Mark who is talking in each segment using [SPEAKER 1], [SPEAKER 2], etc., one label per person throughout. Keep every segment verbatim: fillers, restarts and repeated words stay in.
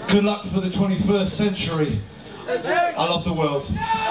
[SPEAKER 1] Good luck for the twenty-first century. I love the world.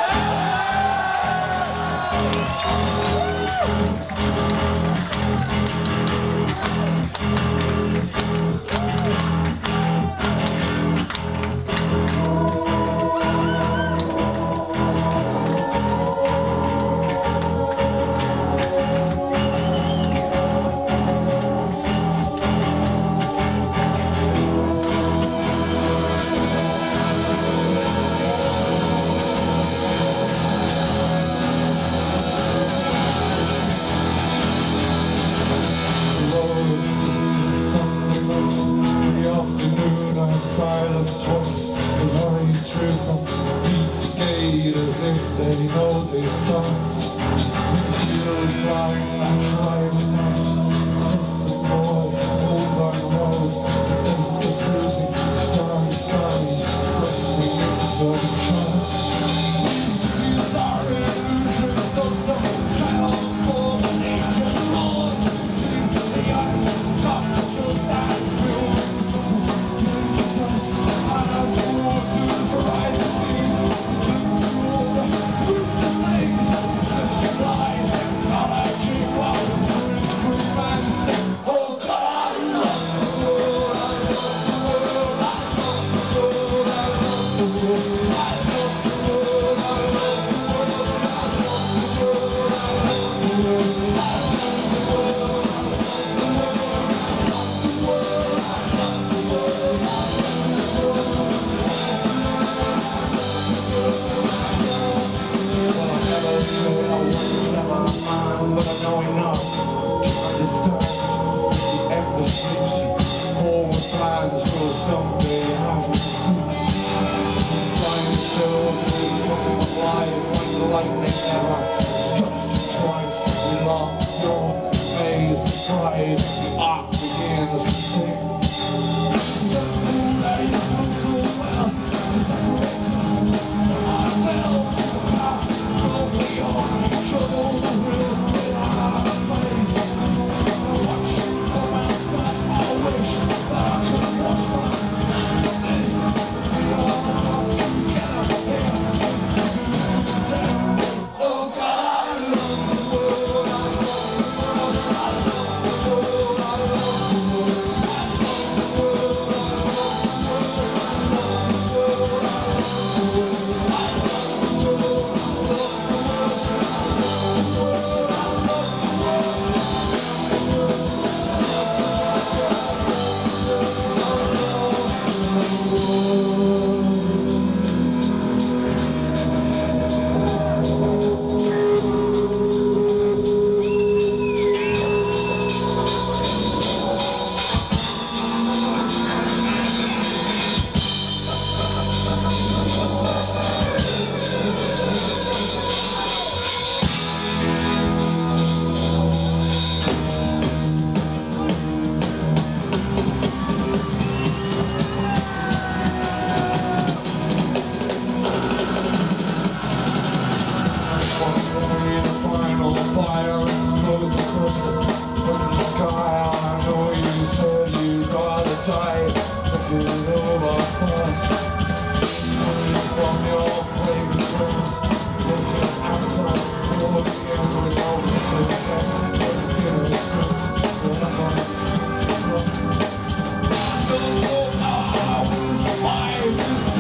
[SPEAKER 2] As if they know they start. Windshield flying and driving night. Across the moors, the old barn walls. The cruising, starry skies, pressing into the charts. These cities are illusions of some child-born nature's laws. Sing the iron darkness that will stumble into dust. As waters rise and seas. But I know enough to understand the endless sleeps and forward plans will someday have to cease. Flying so free from my lies like the lightning never strikes twice. We lock your maze, surprise, the arc begins to sing. Already come so well to separate us from ourselves as a path, but we are each other. Survive.